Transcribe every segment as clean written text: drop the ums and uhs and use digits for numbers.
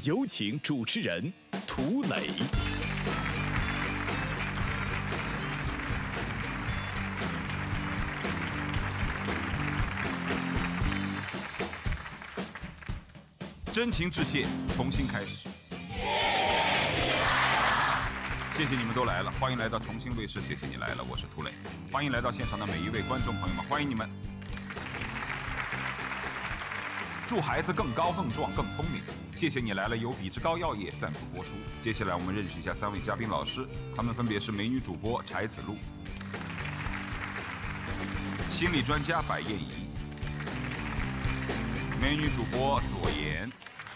有请主持人涂磊。 真情致谢，重新开始。谢谢你们都来了，欢迎来到重庆卫视，谢谢你来了，我是涂磊，欢迎来到现场的每一位观众朋友们，欢迎你们。祝孩子更高、更壮、更聪明。谢谢你来了，由比之高药业赞助播出。接下来我们认识一下3位嘉宾老师，他们分别是美女主播柴子路、心理专家白燕怡、美女主播左岩。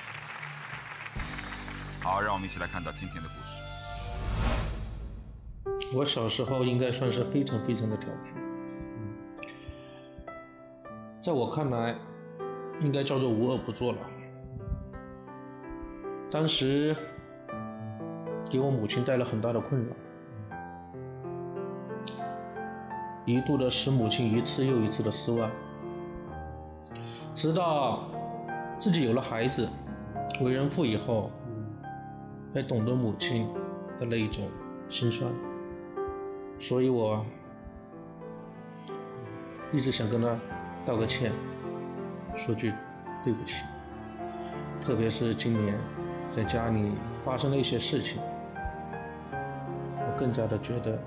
好，让我们一起来看到今天的故事。 我小时候应该算是非常的调皮，在我看来，应该叫做无恶不作了。当时给我母亲带了很大的困扰，一度的使母亲一次又一次的失望，直到自己有了孩子，为人父以后，才懂得母亲的那一种心酸。所以我一直想跟他道个歉，说句对不起。特别是今年在家里发生了一些事情，我更加的觉得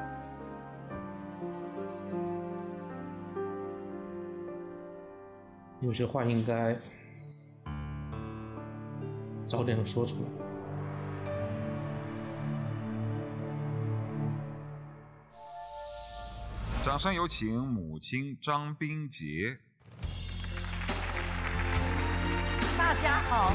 有些话应该早点说出来。 掌声有请母亲张冰洁。 大家好。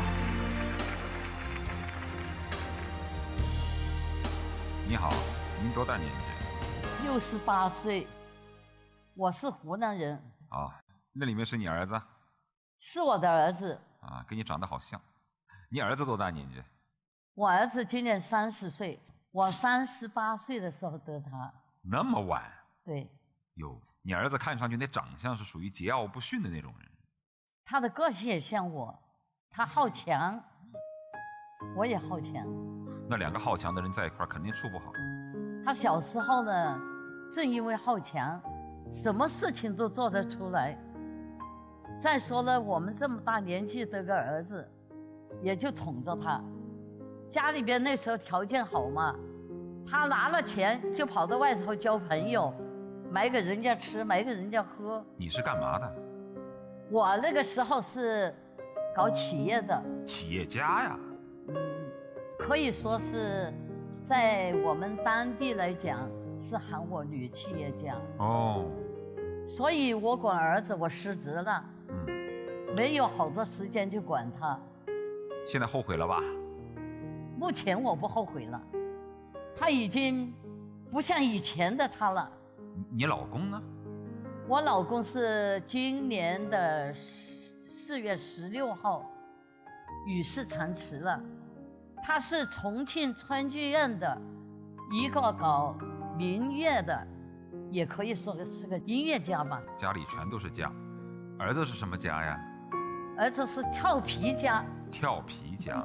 你好，您多大年纪 ？68岁，我是湖南人。 啊，那里面是你儿子？ 是我的儿子。 啊，跟你长得好像。你儿子多大年纪？ 我儿子今年30岁，我38岁的时候得他。 那么晚？ 对。 哟，你儿子看上去那长相是属于桀骜不驯的那种人。 他的个性也像我，他好强，我也好强。 那2个好强的人在一块儿肯定处不好。 他小时候呢，正因为好强，什么事情都做得出来。再说了，我们这么大年纪得个儿子，也就宠着他。家里边那时候条件好嘛，他拿了钱就跑到外头交朋友。买给人家吃，买给人家喝。 你是干嘛的？ 我那个时候是搞企业的。 企业家呀？ 可以说是在我们当地来讲是喊我女企业家。 哦。 所以我管儿子，我失职了。没有好多时间去管他。 现在后悔了吧？ 目前我不后悔了，他已经不像以前的他了。 你老公呢？ 我老公是今年的4月16号与世长辞了。他是重庆川剧院的一个搞民乐的，也可以说是个音乐家吧。 家里全都是家。儿子是什么家呀？ 儿子是跳皮家。 跳皮家。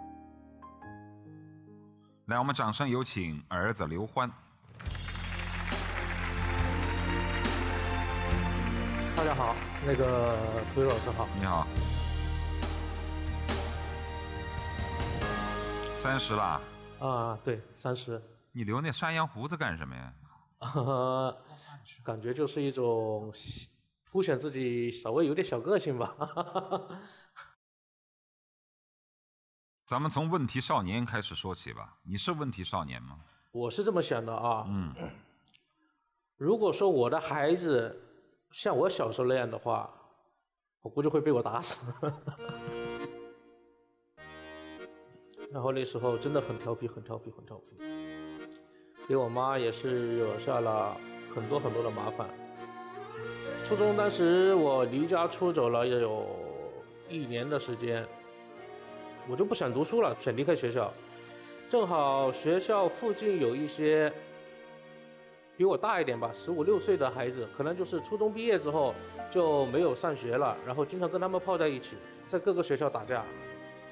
来，我们掌声有请儿子刘欢。 大家好，那个涂磊老师好。 你好。30啦？ 啊，对，30。 你留那山羊胡子干什么呀？ 感觉就是一种凸显自己稍微有点小个性吧。 咱们从问题少年开始说起吧。你是问题少年吗？ 我是这么想的啊。如果说我的孩子像我小时候那样的话，我估计会被我打死。然后那时候真的很调皮，给我妈也是惹下了很多的麻烦。初中当时我离家出走了也有1年的时间，我就不想读书了，想离开学校。正好学校附近有一些比我大一点吧，15、16岁的孩子，可能就是初中毕业之后就没有上学了，然后经常跟他们泡在一起，在各个学校打架。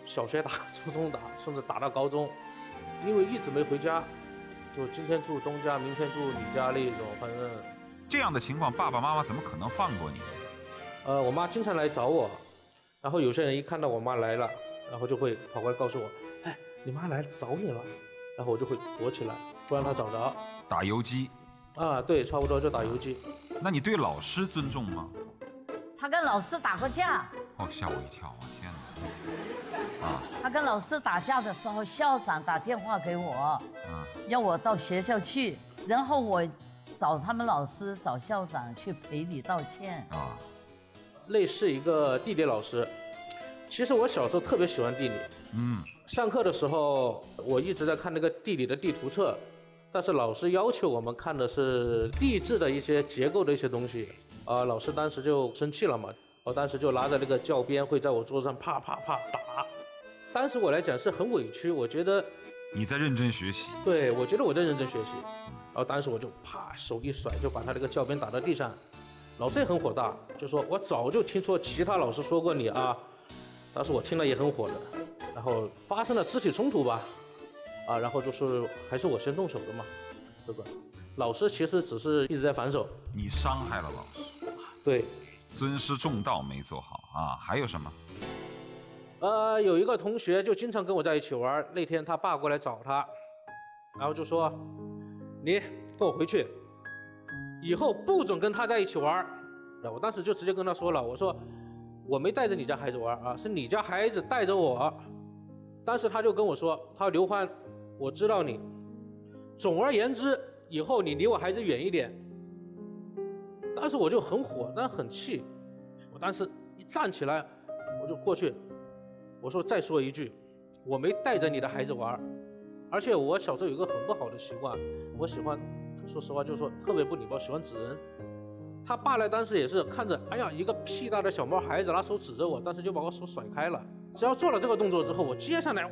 小学打、初中打，甚至打到高中，因为一直没回家，就今天住东家，明天住你家那种，反正这样的情况，爸爸妈妈怎么可能放过你？ 我妈经常来找我，然后有些人一看到我妈来了，然后就会跑过来告诉我，哎，你妈来找你了，然后我就会躲起来，不让她找着。 打游击啊，对，差不多就打游击。 那你对老师尊重吗？ 他跟老师打过架。 哦，吓我一跳！我天哪！啊， 他跟老师打架的时候，校长打电话给我，要我到学校去，然后我找他们老师、找校长去赔礼道歉。 啊， 类似一个地理老师。其实我小时候特别喜欢地理，上课的时候我一直在看那个地理的地图册，但是老师要求我们看的是地质的一些结构的一些东西，老师当时就生气了嘛，我当时就拿着那个教鞭会在我桌子上啪啪啪打，当时我来讲是很委屈，我觉得你在认真学习， 对，我觉得我在认真学习，然后当时我就啪手一甩，就把他那个教鞭打到地上，老师也很火大，就说我早就听说其他老师说过你啊，当时我听了也很火的，然后发生了肢体冲突吧，然后就是还是我先动手的嘛，这个老师其实只是一直在反手， 你伤害了老师， 对， 尊师重道没做好啊，还有什么？ 有一个同学就经常跟我在一起玩，那天他爸过来找他，然后就说你跟我回去，以后不准跟他在一起玩。我当时就直接跟他说了，我说我没带着你家孩子玩啊，是你家孩子带着我。当时他就跟我说，他说刘欢，我知道你，总而言之，以后你离我孩子远一点。当时我就很火，但很气，我当时一站起来，我就过去，我说再说一句，我没带着你的孩子玩，而且我小时候有一个很不好的习惯，我喜欢，说实话就是说特别不礼貌，喜欢指人。他爸呢，当时也是看着，哎呀，一个屁大的小毛孩子拿手指着我，当时就把我手甩开了。只要做了这个动作之后，我接下来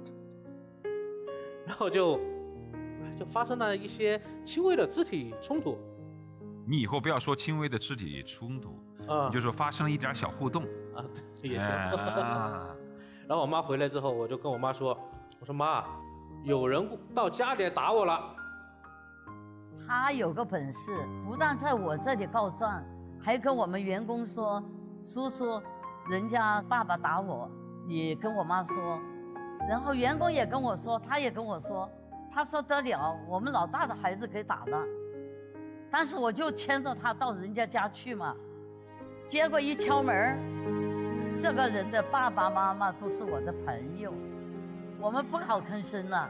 然后就发生了一些轻微的肢体冲突。 你以后不要说轻微的肢体冲突，你就说发生了一点小互动啊，对，也行。然后我妈回来之后，我就跟我妈说，我说妈，有人到家里来打我了。 他有个本事，不但在我这里告状，还跟我们员工说，叔叔，人家爸爸打我，你跟我妈说。然后员工也跟我说，他也跟我说，他说得了，我们老大的孩子给打了。当时我就牵着他到人家家去嘛，结果一敲门，这个人的爸爸妈妈都是我的朋友，我们不好吭声了。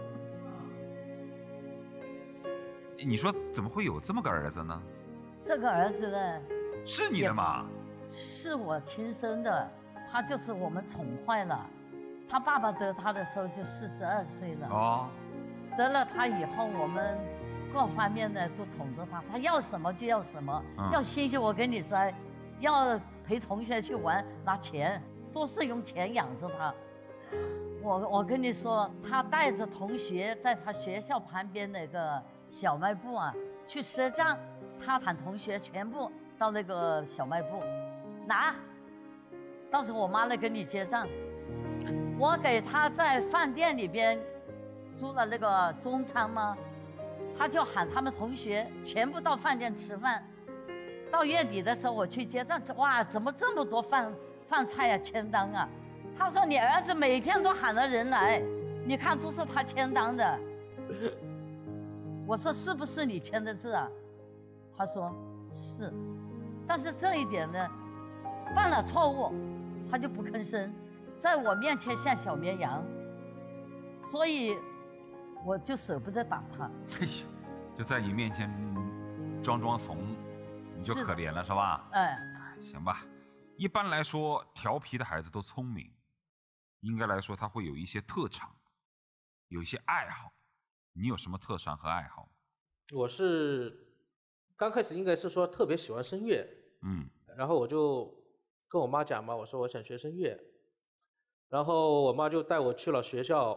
你说怎么会有这么个儿子呢？ 这个儿子呢， 是你的吗？ 是我亲生的，他就是我们宠坏了。他爸爸得他的时候就42岁了。哦。得了他以后，我们各方面呢都宠着他，他要什么就要什么，要星星我给你摘，要陪同学去玩拿钱，都是用钱养着他。我跟你说，他带着同学在他学校旁边那个小卖部啊去赊账，他喊同学全部到那个小卖部拿，到时候我妈来跟你结账。我给他在饭店里边租了那个中餐嘛，他就喊他们同学全部到饭店吃饭。到月底的时候我去结账，哇，怎么这么多饭菜啊，签单啊？他说你儿子每天都喊了人来，你看都是他签单的。我说是不是你签的字啊？他说是，但是这一点呢，犯了错误，他就不吭声，在我面前像小绵羊，所以我就舍不得打他。 哎呦，就在你面前装怂，你就可怜了是吧？行吧。一般来说，调皮的孩子都聪明，应该来说他会有一些特长，有一些爱好。你有什么特长和爱好？ 我是刚开始应该是说特别喜欢声乐，然后我就跟我妈讲嘛，我说我想学声乐，然后我妈就带我去了学校，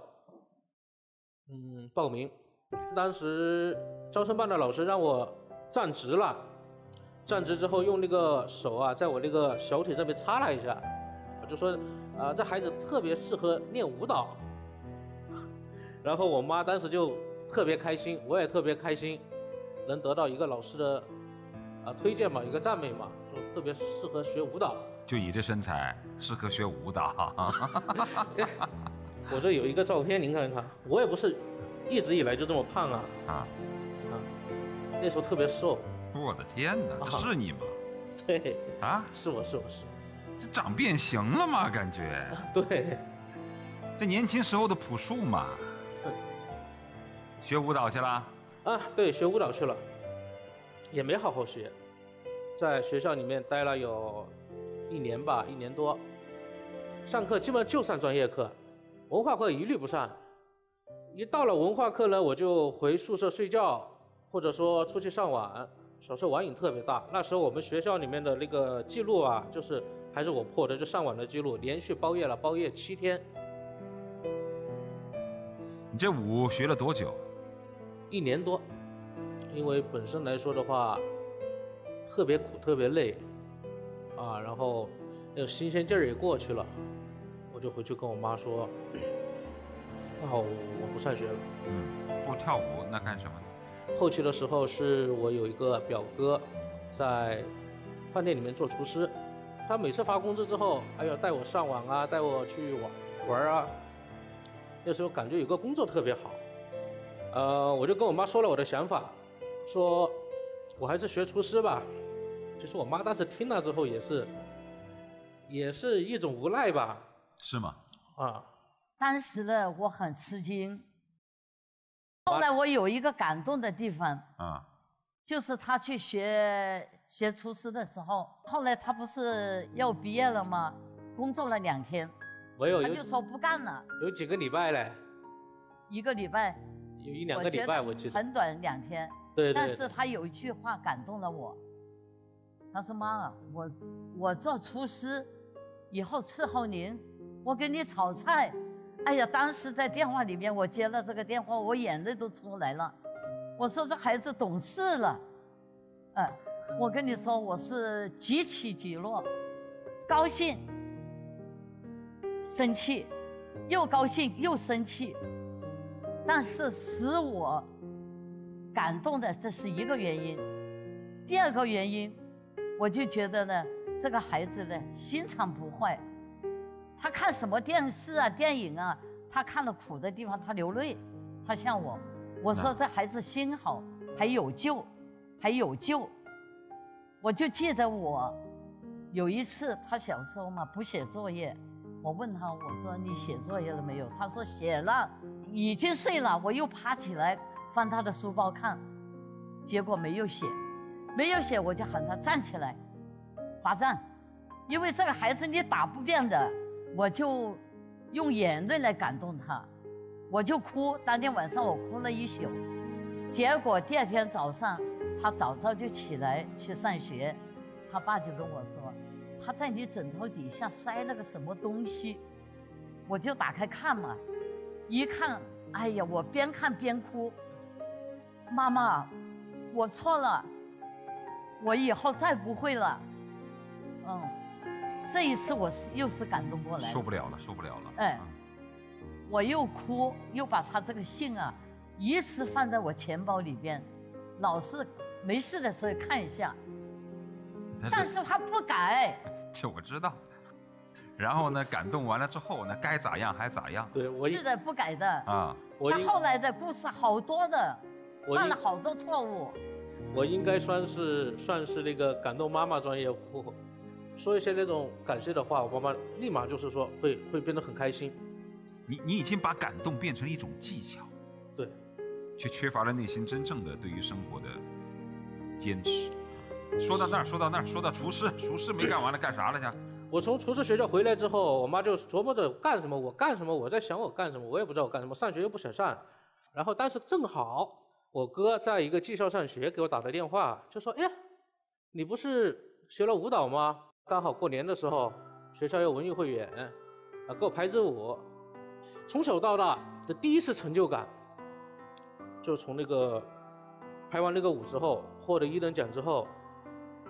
报名。当时招生办的老师让我站直了，站直之后用那个手啊，在我那个小腿这边擦了一下， 就说这孩子特别适合练舞蹈。然后我妈当时就特别开心，我也特别开心，能得到一个老师的推荐嘛，一个赞美嘛，说特别适合学舞蹈。 就你这身材适合学舞蹈。 我这有一个照片，您看看，我也不是一直以来就这么胖啊，那时候特别瘦。 我的天哪，这是你吗？ 对啊， 是我。 这长变形了吗？感觉。 对， 这年轻时候的朴树嘛。学舞蹈去了？ 对，学舞蹈去了，也没好好学，在学校里面待了有1年吧，1年多，上课基本上就上专业课，文化课一律不上。一到了文化课呢，我就回宿舍睡觉，或者说出去上网。小时候网瘾特别大，那时候我们学校里面的那个记录啊，就是还是我破的，就上网的记录，连续包夜7天。 你这舞学了多久 ？1年多，因为本身来说的话，特别苦，特别累，然后那个新鲜劲儿也过去了，我就回去跟我妈说，我不上学了。 不跳舞那干什么呢？ 后期的时候是我有一个表哥，在饭店里面做厨师，他每次发工资之后，带我上网啊，带我去玩啊，那时候感觉有个工作特别好。我就跟我妈说了我的想法，说我还是学厨师吧。其实我妈当时听了之后也是一种无奈吧。 是吗？ 当时呢，我很吃惊。后来我有一个感动的地方，就是他去学厨师的时候，后来他不是要毕业了吗？工作了2天，他就说不干了。 有几个礼拜嘞 ？1个礼拜。 有1-2个礼拜，我记得很短2天。 对。 但是他有一句话感动了我，他说：“妈，我做厨师，以后伺候您，我给你炒菜。”哎呀，当时在电话里面，我接了这个电话，我眼泪都出来了。我说这孩子懂事了，我跟你说，我是极起极落，高兴、生气，又高兴又生气。但是使我感动的，这是一个原因。第二个原因，我就觉得呢，这个孩子呢，心肠不坏。他看什么电视啊、电影啊，他看了苦的地方，他流泪。他像我说这孩子心好，还有救，还有救。我就记得我有一次，他小时候嘛不写作业，我问他，我说你写作业了没有？他说写了。已经睡了，我又爬起来翻他的书包看，结果没有写，我就喊他站起来，罚站，因为这个孩子你打不遍的，我就用眼泪来感动他，我就哭，当天晚上我哭了1宿，结果第2天早上，他早早就起来去上学，他爸就跟我说，他在你枕头底下塞了个什么东西，我就打开看嘛。一看，哎呀，我边看边哭。妈妈，我错了，我以后再不会了。这一次我又是感动过来， 受不了了。 我又哭，又把他这个信啊，一直放在我钱包里边，老是没事的时候看一下。但是他不改。 这我知道。然后呢，感动完了之后呢，该咋样还咋样。 对， 是的，不改的啊。 他后来的故事好多的，犯了好多错误。 我应该算是那个感动妈妈专业户，说一些那种感谢的话，我妈妈立马就是说会变得很开心。 你已经把感动变成一种技巧， 对， 却缺乏了内心真正的对于生活的坚持。说到厨师没干完了，干啥了去？ 我从厨师学校回来之后，我妈就琢磨着干什么，我在想我干什么，我也不知道我干什么，上学又不想上。然后当时正好我哥在一个技校上学，给我打的电话，就说：“哎，你不是学了舞蹈吗？刚好过年的时候，学校有文艺汇演，给我排支舞。”从小到大的第一次成就感，就从那个排完那个舞之后，获得1等奖之后，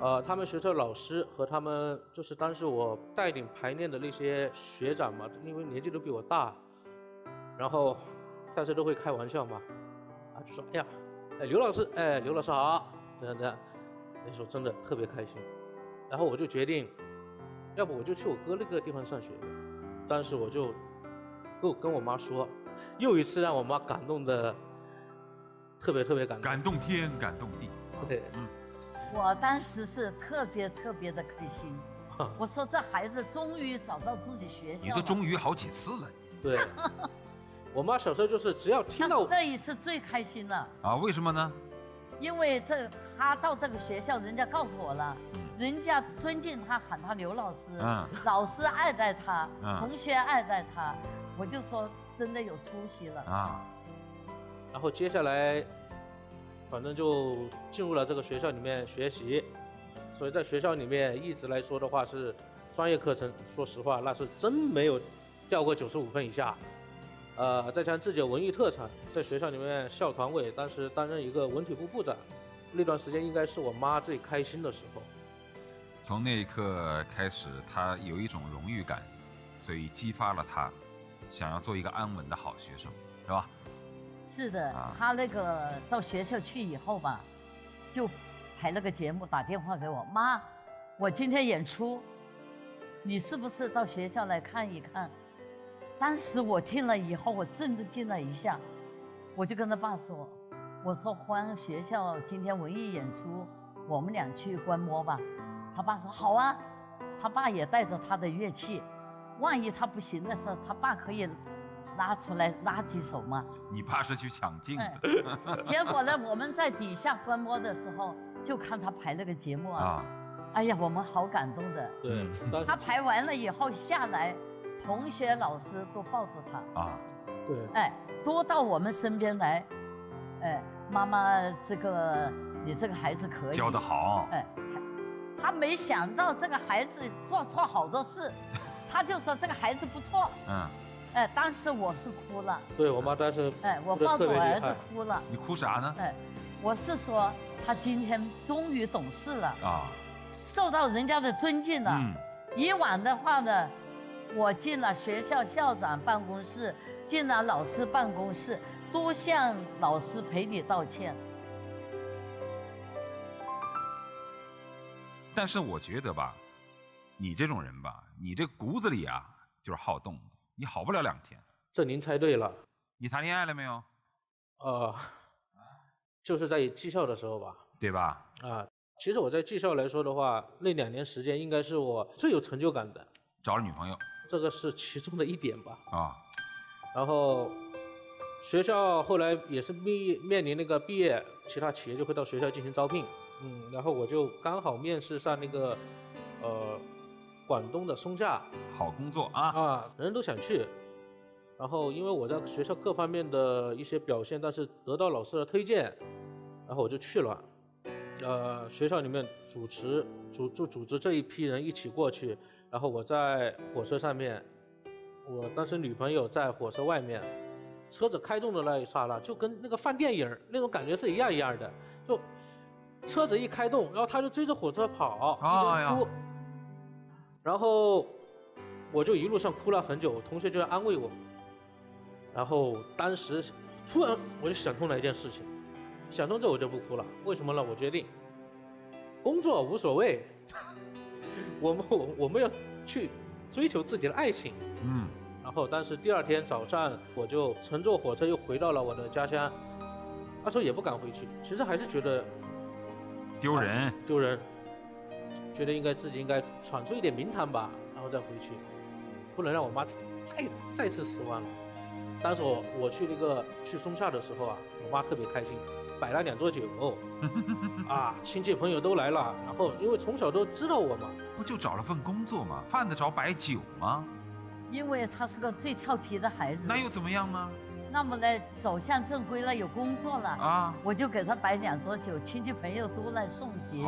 他们学校老师和他们就是当时我带领排练的那些学长嘛，因为年纪都比我大，然后大家都会开玩笑嘛，就说哎呀，刘老师，刘老师好，这样，那时候真的特别开心。然后我就决定，要不我就去我哥那个地方上学。当时我就跟我妈说，又一次让我妈感动的特别感动， 感动天，感动地。 对， 我当时是特别的开心。我说这孩子终于找到自己学校了。 你都终于好几次了。 对，我妈小时候就是只要听到这一次最开心了。 啊？为什么呢？ 因为他到这个学校，人家告诉我了，人家尊敬他，喊他刘老师，老师爱戴他，同学爱戴他，我就说真的有出息了啊。 然后接下来，反正就进入了这个学校里面学习，所以在学校里面一直来说的话是专业课程，说实话那是真没有掉过95分以下。再加上自己有文艺特长，在学校里面校团委，当时担任一个文体部部长，那段时间应该是我妈最开心的时候。 从那一刻开始，他有一种荣誉感，所以激发了他想要做一个安稳的好学生，是吧？ 是的，他那个到学校去以后吧，就排了个节目，打电话给我妈，我今天演出，你是不是到学校来看一看？当时我听了以后，我震惊了一下，我就跟他爸说，我说欢学校今天文艺演出，我们俩去观摩吧。他爸说好啊，他爸也带着他的乐器，万一他不行的时候，他爸可以拉出来拉几首嘛。 你爸是去抢镜的。 结果呢，我们在底下观摩的时候，就看他排那个节目啊，哎呀，我们好感动的。 对， 他排完了以后下来，同学老师都抱着他啊， 对， 多到我们身边来，妈妈，你这个孩子可以教得好， 他没想到这个孩子做错好多事，他就说这个孩子不错，当时我是哭了， 对我妈当时， 我抱着我儿子哭了。 你哭啥呢？ 我是说他今天终于懂事了啊，受到人家的尊敬了。以往的话呢，我进了学校校长办公室，进了老师办公室，都向老师赔礼道歉。 但是我觉得吧，你这种人吧，你这骨子里啊就是好动，你好不了2天。 这您猜对了。 你谈恋爱了没有？ 就是在技校的时候吧。 对吧？ 其实我在技校来说的话，那2年时间应该是我最有成就感的。 找了女朋友， 这个是其中的一点吧。 然后学校后来也是面临那个毕业，其他企业就会到学校进行招聘。然后我就刚好面试上那个广东的松下， 好工作啊， 人人都想去。然后因为我在学校各方面的一些表现，但是得到老师的推荐，然后我就去了。学校里面组织这一批人一起过去，然后我在火车上面，我当时女朋友在火车外面，车子开动的那一刹那，就跟那个放电影那种感觉是一样的，就车子一开动，然后他就追着火车跑，一边哭，然后我就一路上哭了很久，同学就在安慰我，然后当时突然我就想通了一件事情，想通之后我就不哭了，为什么呢？我决定工作无所谓，我们要去追求自己的爱情。然后当时第2天早上我就乘坐火车又回到了我的家乡，那时候也不敢回去，其实还是觉得丢人， 觉得自己应该闯出一点名堂吧，然后再回去，不能让我妈再次失望了。当时我去松下的时候啊，我妈特别开心，摆了2桌酒，亲戚朋友都来了，然后因为从小都知道我嘛， 不就找了份工作吗？犯得着摆酒吗？ 因为他是个最调皮的孩子， 那又怎么样呢？ 那么呢，走向正规了，有工作了我就给他摆2桌酒，亲戚朋友都来送行。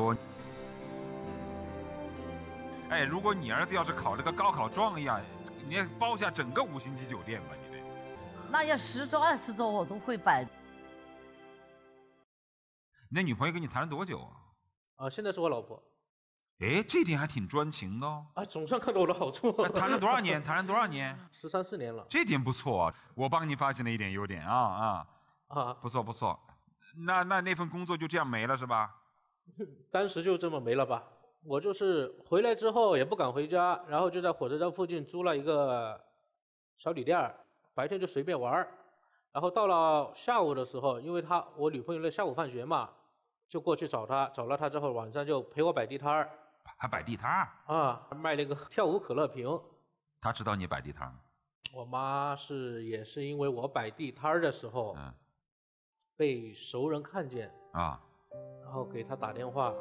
如果你儿子要是考了个高考状元，你也包下整个5星级酒店吧？你这， 那要10桌20桌我都会摆。 你那女朋友跟你谈了多久现在是我老婆。 哎，这点还挺专情的哦。 总算看到我的好处。 谈了多少年？谈了多少年 ？13、14年了。 这点不错啊，我帮你发现了一点优点不错不错。那份工作就这样没了是吧？ 当时就这么没了吧。我就是回来之后也不敢回家，然后就在火车站附近租了一个小旅店，白天就随便玩。然后到了下午的时候，因为我女朋友那下午放学嘛，就过去找她，找了她之后，晚上就陪我摆地摊儿。 还摆地摊儿？ 卖那个跳舞可乐瓶。 她知道你摆地摊儿？ 我妈也是因为我摆地摊儿的时候，被熟人看见然后给她打电话。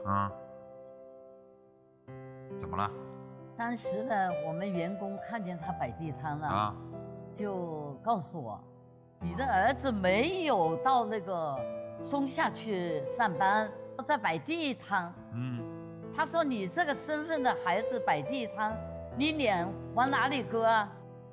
怎么了？ 当时呢，我们员工看见他摆地摊了，就告诉我，你的儿子没有到那个松下去上班，在摆地摊。他说你这个身份的孩子摆地摊，你脸往哪里搁啊？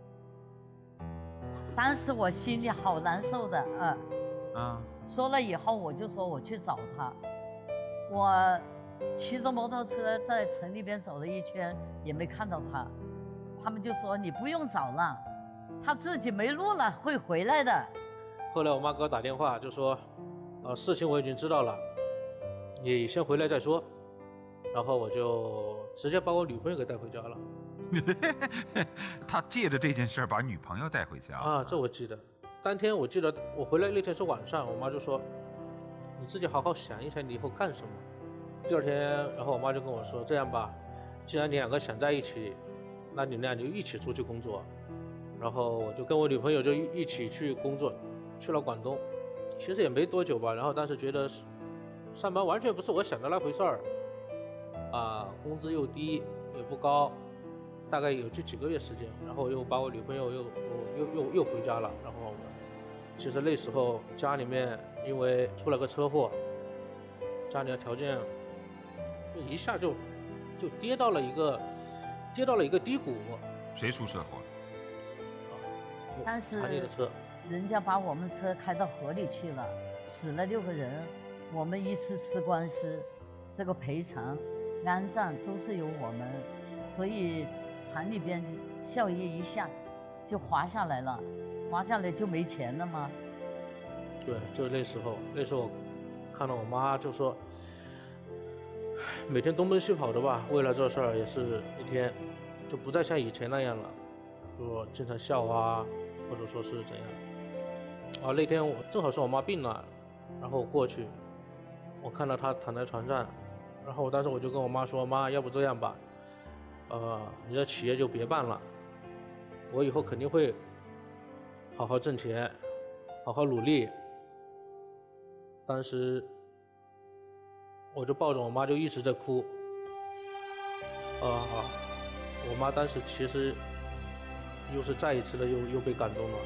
当时我心里好难受的说了以后，我就说我去找他。我骑着摩托车在城里边走了一圈，也没看到他。他们就说你不用找了，他自己没路了，会回来的。 后来我妈给我打电话就说，事情我已经知道了，你先回来再说。然后我就直接把我女朋友给带回家了。 他借着这件事把女朋友带回家这我记得。当天我记得我回来那天是晚上，我妈就说，你自己好好想一想你以后干什么。第二天，然后我妈就跟我说，这样吧，既然你两个想在一起，那你们俩就一起出去工作。然后我就跟我女朋友就一起去工作，去了广东。其实也没多久吧，然后当时觉得上班完全不是我想的那回事儿。工资又低也不高，大概有几个月时间，然后又把我女朋友又回家了。然后其实那时候家里面因为出了个车祸，家里的条件就一下就跌到了一个低谷。 谁出车祸？ 当时查理的车， 人家把我们车开到河里去了，死了6个人，我们一次吃官司，这个赔偿安葬都是由我们，所以厂里边效益一下就滑下来了，滑下来就没钱了吗？ 对，就那时候我看到我妈就说，每天东奔西跑的吧，为了这事儿也是一天，就不再像以前那样了，就经常笑或者说是怎样。那天我正好是我妈病了，然后我过去，我看到她躺在床上，然后当时我就跟我妈说，妈，要不这样吧，你的企业就别办了，我以后肯定会好好挣钱，好好努力。当时我就抱着我妈就一直在哭。我妈当时其实又是再一次的又被感动了。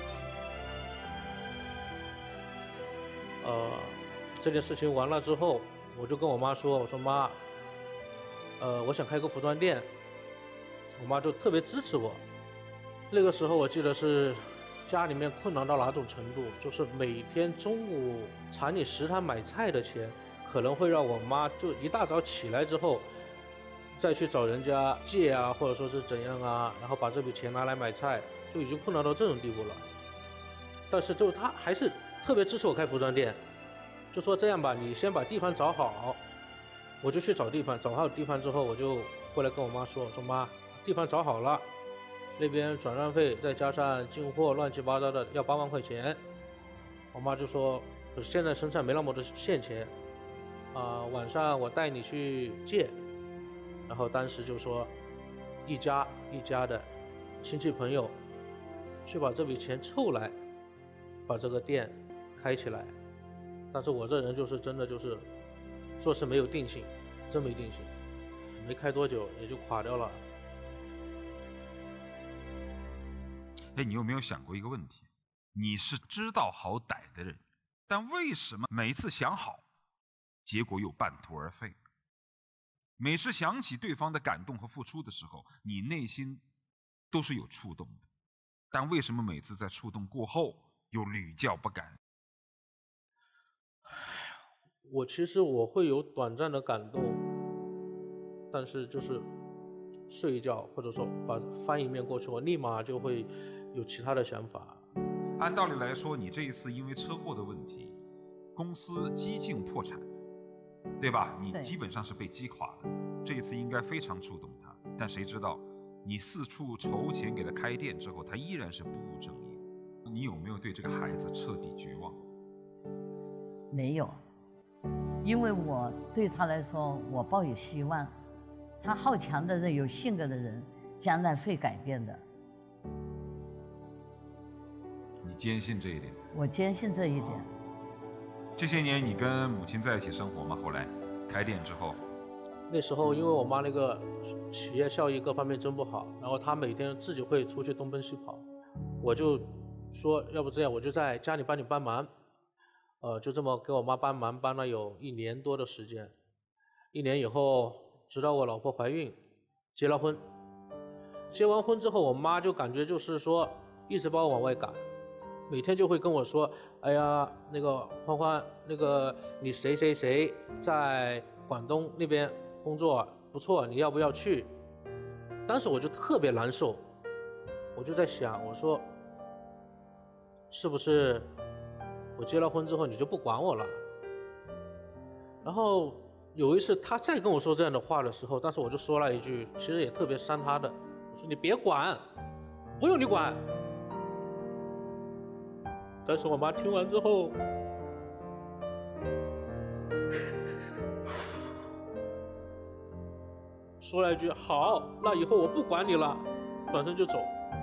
这件事情完了之后，我就跟我妈说，我说妈，我想开个服装店。我妈就特别支持我。那个时候我记得是家里面困难到哪种程度，就是每天中午厂里食堂买菜的钱，可能会让我妈就一大早起来之后，再去找人家借或者说是怎样然后把这笔钱拿来买菜，就已经困难到这种地步了。但是就她还是特别支持我开服装店，就说这样吧，你先把地方找好。我就去找地方，找好地方之后，我就过来跟我妈说，我说妈，地方找好了，那边转让费再加上进货乱七八糟的要8万块钱。我妈就说现在身上没那么多现钱，晚上我带你去借。然后当时就说一家一家的亲戚朋友去把这笔钱凑来，把这个店开起来。但是我这人就是真的就是做事没有定性，真没定性，没开多久也就垮掉了。 你有没有想过一个问题？你是知道好歹的人，但为什么每次想好，结果又半途而废？每次想起对方的感动和付出的时候，你内心都是有触动的，但为什么每次在触动过后又屡教不改？ 其实我会有短暂的感动，但是就是睡一觉或者说把翻一面过去，我立马就会有其他的想法。 按道理来说，你这一次因为车祸的问题，公司几近破产，对吧？你基本上是被击垮了，这一次应该非常触动他。但谁知道，你四处筹钱给他开店之后，他依然是不务正业。你有没有对这个孩子彻底绝望？ 没有，因为我对他来说，我抱有希望。他好强的人，有性格的人，将来会改变的。 你坚信这一点？ 我坚信这一点。 这些年你跟母亲在一起生活吗？后来开店之后？ 那时候因为我妈那个企业效益各方面真不好，然后她每天自己会出去东奔西跑，我就说要不这样，我就在家里帮你帮忙。就这么给我妈帮忙，帮了有1年多的时间。1年以后，直到我老婆怀孕，结了婚。结完婚之后，我妈就感觉就是说，一直把我往外赶，每天就会跟我说：“哎呀，那个欢欢，那个你谁谁谁在广东那边工作不错，你要不要去？”当时我就特别难受，我就在想，我说，是不是？我结了婚之后你就不管我了。然后有一次他再跟我说这样的话的时候，当时我就说了一句，其实也特别伤他的，我说你别管，不用你管。但是我妈听完之后，说了一句好，那以后我不管你了，转身就走。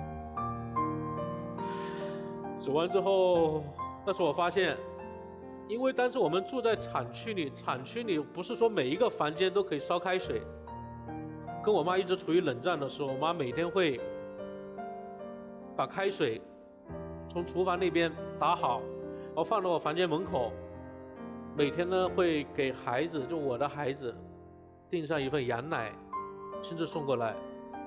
走完之后，但是我发现，因为当时我们住在产区里，产区里不是说每一个房间都可以烧开水。跟我妈一直处于冷战的时候，我妈每天会把开水从厨房那边打好，然后放到我房间门口。每天呢会给孩子，就我的孩子，订上一份羊奶，亲自送过来。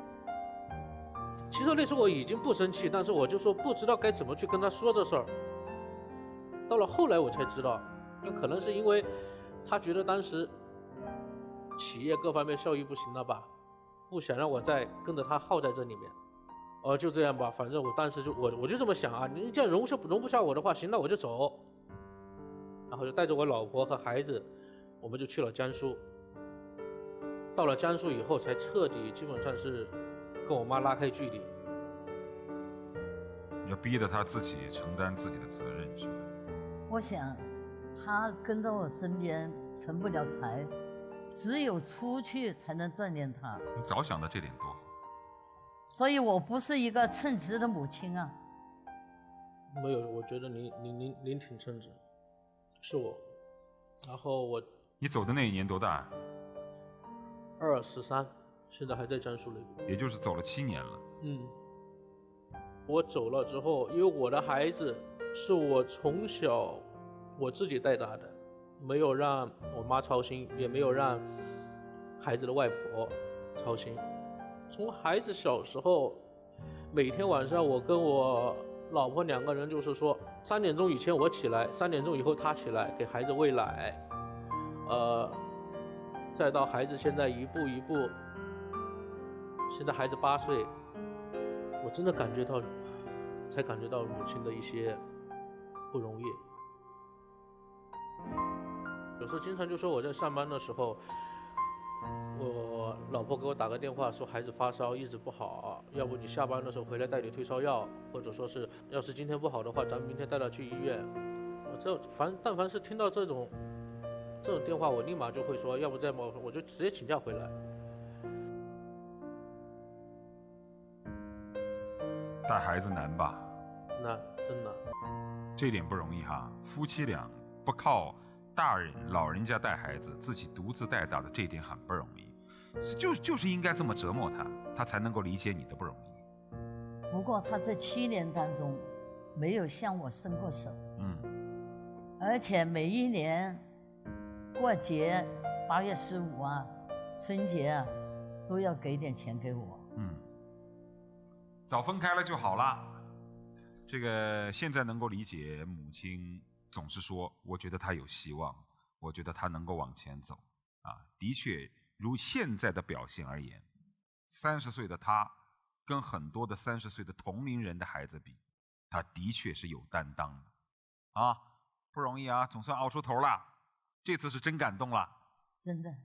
其实那时候我已经不生气，但是我就说不知道该怎么去跟他说这事儿。到了后来我才知道，那可能是因为他觉得当时企业各方面效益不行了吧，不想让我再跟着他耗在这里面。就这样吧，反正我当时就我就这么想啊，你这样容不下我的话，行，那我就走。然后就带着我老婆和孩子，我们就去了江苏。到了江苏以后，才彻底基本上是跟我妈拉开距离。 要逼着他自己承担自己的责任，是吧？ 我想，他跟在我身边成不了才，只有出去才能锻炼他。 你早想到这点多好。 所以我不是一个称职的母亲啊。 没有，我觉得您挺称职，是我。然后你走的那一年多大 ？13，现在还在江苏那边。 也就是走了7年了。 我走了之后，因为我的孩子是我从小我自己带大的，没有让我妈操心，也没有让孩子的外婆操心。从孩子小时候，每天晚上我跟我老婆2个人就是说，3点钟以前我起来，3点钟以后她起来给孩子喂奶，再到孩子现在一步一步，现在孩子8岁，我真的才感觉到母亲的一些不容易。有时候经常就说我在上班的时候，我老婆给我打个电话说孩子发烧一直不好，要不你下班的时候回来带点退烧药，或者说是要是今天不好的话，咱们明天带他去医院。但凡是听到这种电话，我立马就会说，要不这样吧，我就直接请假回来。 带孩子难吧？ 难，真难。 这点不容易哈。夫妻俩不靠老人家带孩子，自己独自带大的，这点很不容易。就是应该这么折磨他，他才能够理解你的不容易。 不过他这7年当中，没有向我伸过手。而且每一年过节，8月15啊，春节啊，都要给点钱给我。 早分开了就好了。这个现在能够理解母亲总是说，我觉得她有希望， 我觉得他能够往前走啊。的确，如现在的表现而言，30岁的他跟很多的30岁的同龄人的孩子比，他的确是有担当的啊，不容易啊，总算熬出头了。这次是真感动了， 真的。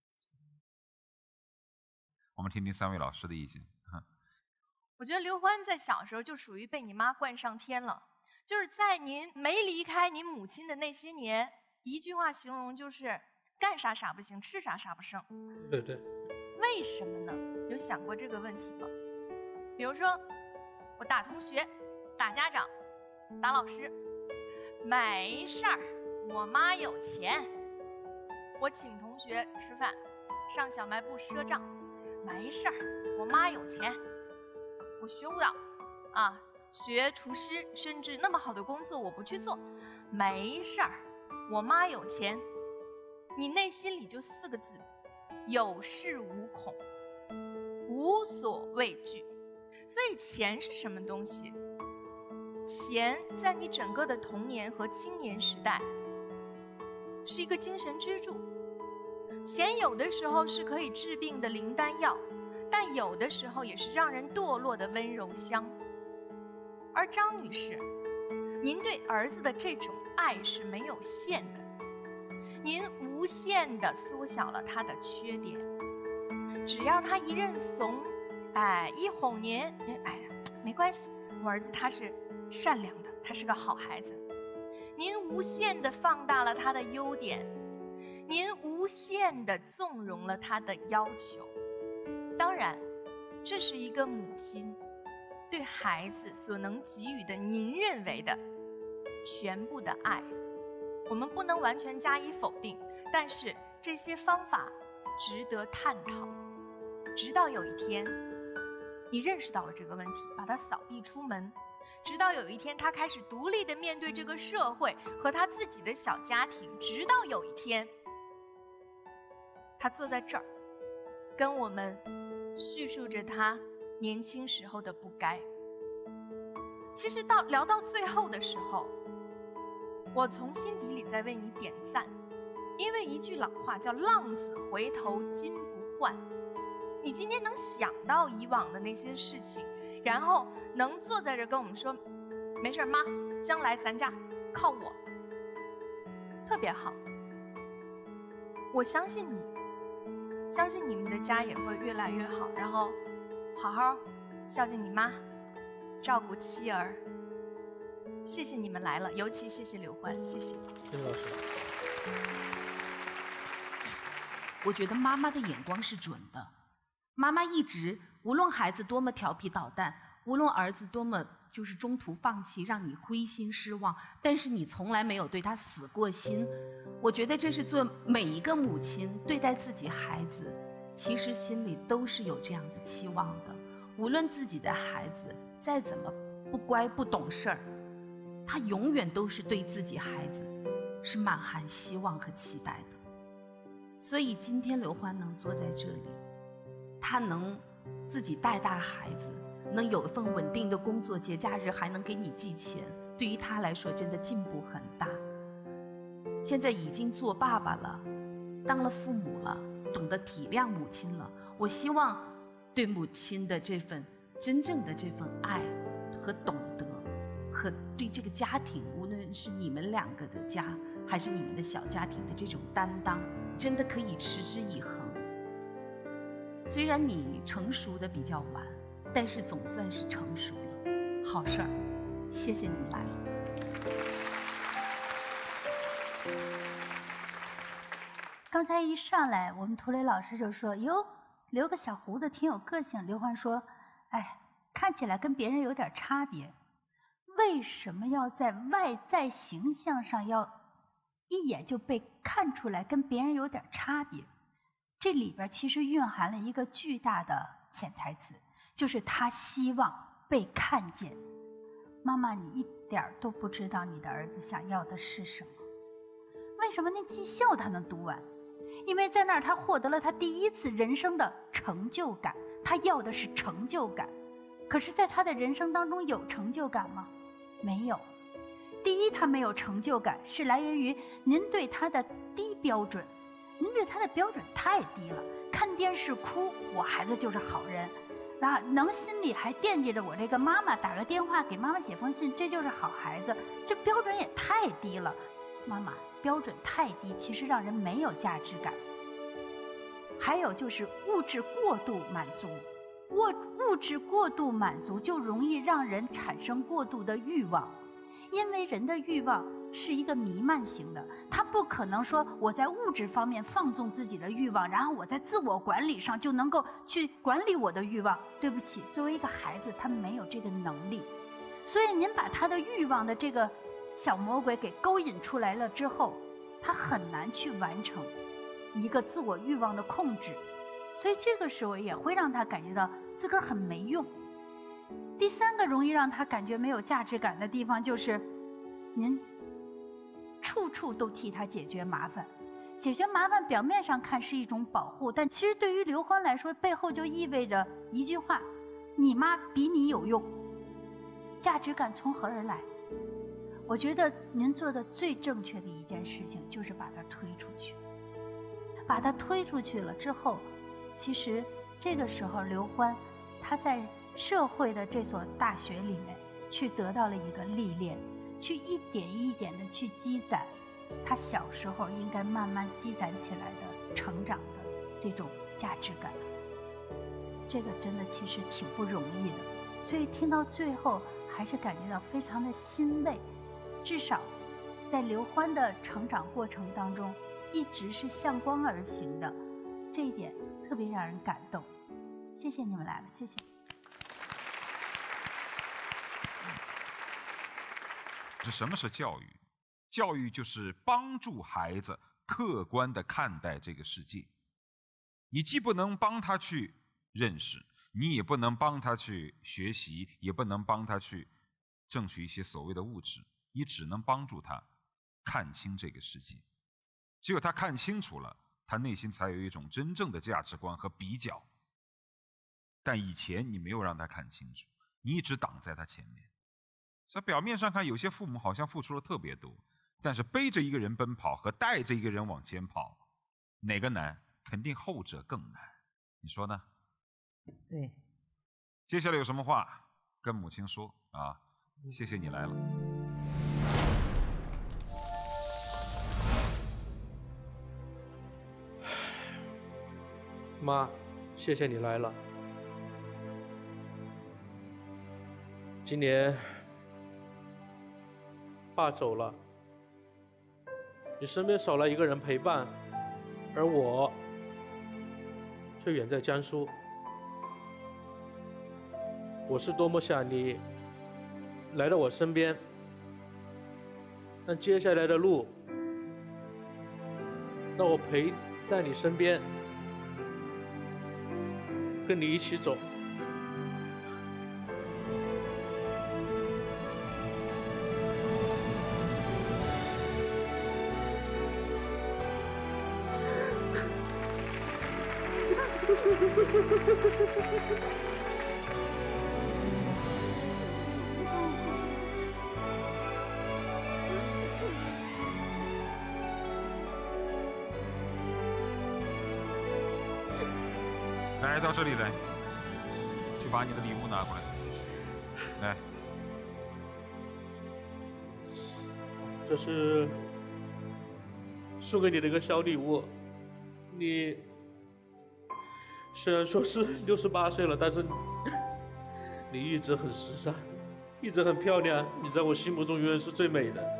我们听听3位老师的意见。 我觉得刘欢在小时候就属于被你妈惯上天了，就是在您没离开您母亲的那些年，一句话形容就是干啥啥不行，吃啥啥不剩。 对对。 为什么呢？有想过这个问题吗？比如说，我打同学、打家长、打老师，没事儿，我妈有钱。我请同学吃饭，上小卖部赊账，没事儿，我妈有钱。我学舞蹈，啊，学厨师，甚至那么好的工作我不去做，没事儿，我妈有钱。你内心里就4个字：有恃无恐，无所畏惧。所以钱是什么东西？钱在你整个的童年和青年时代是一个精神支柱。钱有的时候是可以治病的灵丹药，但有的时候也是让人堕落的温柔乡。而张女士，您对儿子的这种爱是没有限的，您无限地缩小了他的缺点。只要他一认怂，一哄您，没关系，我儿子他是善良的，他是个好孩子。您无限地放大了他的优点，您无限地纵容了他的要求。当然，这是一个母亲对孩子所能给予的您认为的全部的爱，我们不能完全加以否定，但是这些方法值得探讨。直到有一天你认识到了这个问题，把它扫地出门，直到有一天他开始独立地面对这个社会和他自己的小家庭，直到有一天他坐在这儿跟我们叙述着他年轻时候的不该。其实聊到最后的时候，我从心底里在为你点赞，因为一句老话叫浪子回头金不换。你今天能想到以往的那些事情，然后能坐在这跟我们说没事妈，将来咱家靠我，特别好。我相信你，相信你们的家也会越来越好，然后好好孝敬你妈，照顾妻儿。谢谢你们来了，尤其谢谢刘欢，谢谢。 谢谢老师。 我觉得妈妈的眼光是准的，妈妈一直无论孩子多么调皮捣蛋，无论儿子多么就是中途放弃，让你灰心失望，但是你从来没有对他死过心。我觉得这是做每一个母亲对待自己孩子，其实心里都是有这样的期望的。无论自己的孩子再怎么不乖不懂事儿，他永远都是对自己孩子是满含希望和期待的。所以今天刘欢能坐在这里，他能自己带大孩子，能有一份稳定的工作，节假日还能给你寄钱，对于他来说真的进步很大。现在已经做爸爸了，当了父母了，懂得体谅母亲了。我希望对母亲的这份真正的这份爱和懂得，和对这个家庭，无论是你们2个的家还是你们的小家庭的这种担当，真的可以持之以恒。虽然你成熟的比较晚，但是总算是成熟了，好事儿。谢谢你来了。 刚才一上来，我们涂磊老师就说：“哟，留个小胡子挺有个性。”刘欢说：“哎，看起来跟别人有点差别。为什么要在外在形象上要一眼就被看出来跟别人有点差别？这里边其实蕴含了一个巨大的潜台词，就是他希望被看见。妈妈，你一点都不知道你的儿子想要的是什么。为什么那技校他能读完？因为在那儿他获得了他第一次人生的成就感，他要的是成就感。可是在他的人生当中有成就感吗？没有。 第一，他没有成就感，是来源于您对他的低标准，您对他的标准太低了。看电视哭，我孩子就是好人，那能心里还惦记着我这个妈妈，打个电话给妈妈写封信，这就是好孩子，这标准也太低了。妈妈标准太低，其实让人没有价值感。还有就是物质过度满足，物质过度满足就容易让人产生过度的欲望，因为人的欲望是一个弥漫型的，他不可能说我在物质方面放纵自己的欲望，然后我在自我管理上就能够去管理我的欲望。对不起，作为一个孩子，他没有这个能力，所以您把他的欲望的这个小魔鬼给勾引出来了之后，他很难去完成一个自我欲望的控制，所以这个时候也会让他感觉到自个儿很没用。第三个容易让他感觉没有价值感的地方就是您处处都替他解决麻烦。解决麻烦表面上看是一种保护，但其实对于刘欢来说，背后就意味着一句话：你妈比你有用。价值感从何而来？我觉得您做的最正确的一件事情就是把他推出去。把他推出去了之后，其实这个时候刘欢他在社会的这所大学里面去得到了一个历练，去一点一点的去积攒他小时候应该慢慢积攒起来的成长的这种价值感。这个真的其实挺不容易的，所以听到最后还是感觉到非常的欣慰，至少在刘欢的成长过程当中一直是向光而行的，这一点特别让人感动。谢谢你们来了，谢谢。 什么是教育？教育就是帮助孩子客观地看待这个世界。你既不能帮他去认识，你也不能帮他去学习，也不能帮他去争取一些所谓的物质，你只能帮助他看清这个世界。只有他看清楚了，他内心才有一种真正的价值观和比较。但以前你没有让他看清楚，你一直挡在他前面。所以表面上看，有些父母好像付出了特别多，但是背着一个人奔跑和带着一个人往前跑，哪个难？肯定后者更难。你说呢？ 对。 接下来有什么话跟母亲说啊？谢谢你来了。 妈，谢谢你来了。今年爸走了，你身边少了一个人陪伴，而我却远在江苏。我是多么想你来到我身边，但接下来的路，让我陪在你身边，跟你一起走。 来到这里来，去把你的礼物拿过来。来， 这是送给你的一个小礼物。你虽然说是68岁了，但是你一直很时尚，一直很漂亮，你在我心目中永远是最美的。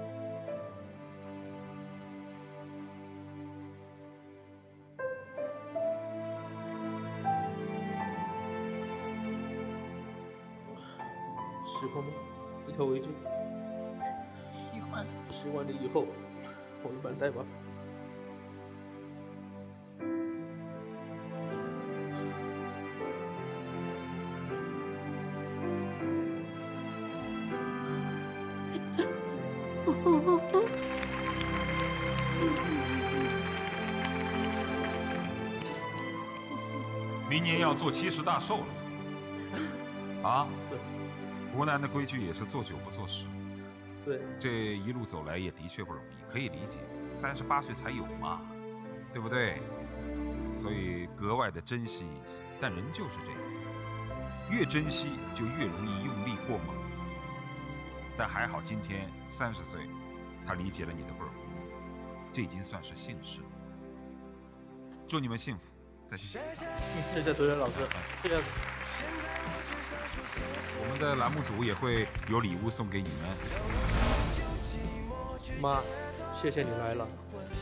喜欢吗？一条围巾。 喜欢。 喜欢你以后，我一般带吧。 明年要做70大寿了，啊？湖南的规矩也是做酒不做事， 对， 这一路走来也的确不容易，可以理解。38岁才有嘛，对不对？所以格外的珍惜一些。但人就是这样，越珍惜就越容易用力过猛。但还好，今天30岁，他理解了你的不容易，这已经算是幸事了。祝你们幸福，再见。 谢谢涂磊老师，谢谢。 我们的栏目组也会有礼物送给你们。 妈，谢谢你来了，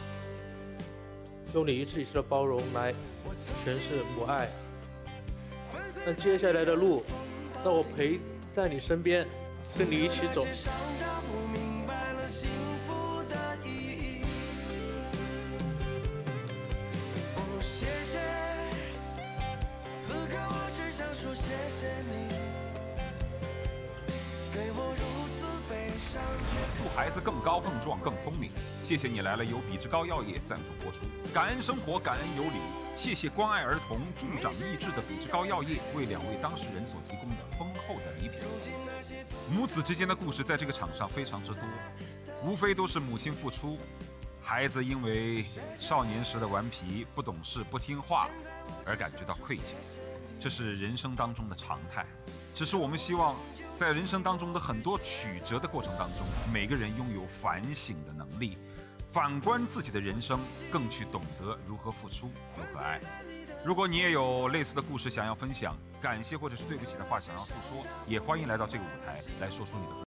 用你一次一次的包容来诠释母爱。那接下来的路，让我陪在你身边，跟你一起走。 祝孩子更高、更壮、更聪明。谢谢你来了，由比之高药业赞助播出。感恩生活，感恩有礼。谢谢关爱儿童、助长益智的比之高药业为2位当事人所提供的丰厚的礼品。母子之间的故事在这个场上非常之多，无非都是母亲付出，孩子因为少年时的顽皮、不懂事、不听话而感觉到愧疚，这是人生当中的常态。只是我们希望在人生当中的很多曲折的过程当中，每个人拥有反省的能力，反观自己的人生，更去懂得如何付出，如何爱。如果你也有类似的故事想要分享，感谢或者是对不起的话想要诉说，也欢迎来到这个舞台来说出你的